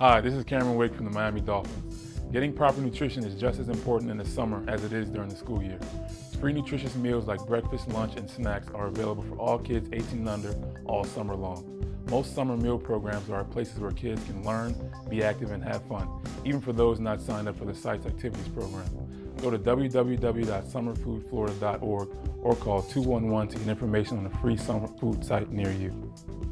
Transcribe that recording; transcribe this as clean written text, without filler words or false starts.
Hi, this is Cameron Wake from the Miami Dolphins. Getting proper nutrition is just as important in the summer as it is during the school year. Free nutritious meals like breakfast, lunch, and snacks are available for all kids 18 and under all summer long. Most summer meal programs are places where kids can learn, be active, and have fun, even for those not signed up for the site's activities program. Go to www.summerfoodflorida.org or call 211 to get information on a free summer food site near you.